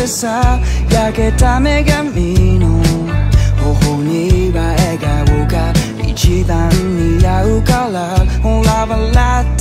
てさ焼けた女神の頬には笑顔が一番似合うからほら笑って